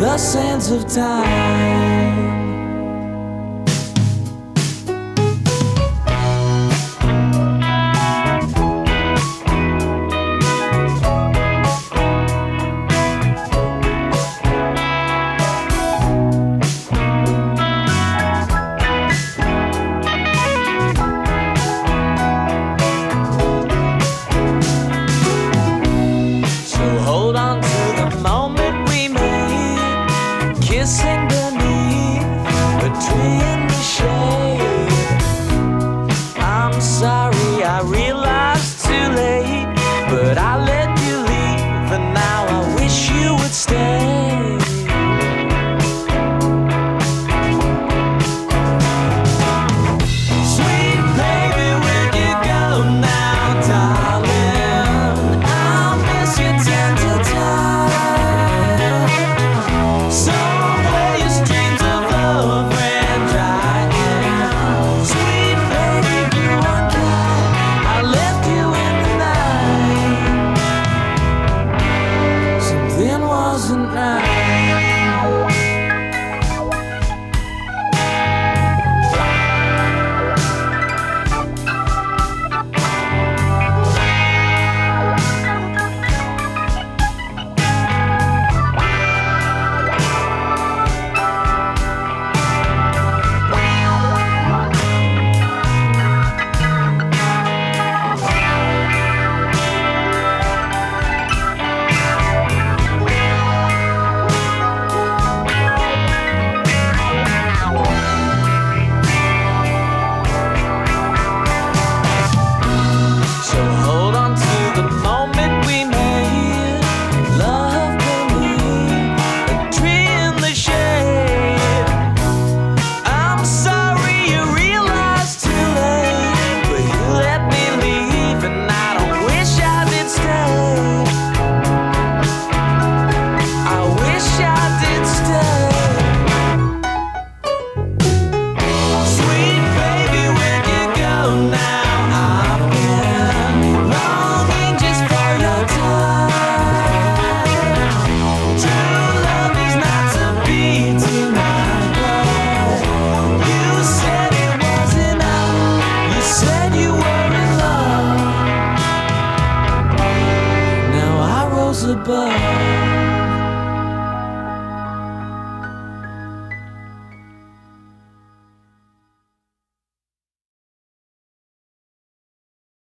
the sands of time. Hold on to the moment we made, kissing beneath a tree in the shade. I'm sorry, I realized too late, but I let you leave, and now I wish you would stay. Sweet baby, where'd you go now, darling? I'll miss you tender time. So where your streams of love ran dry now. Sweet baby, you unkind, I left you in the night. Something wasn't right. Above.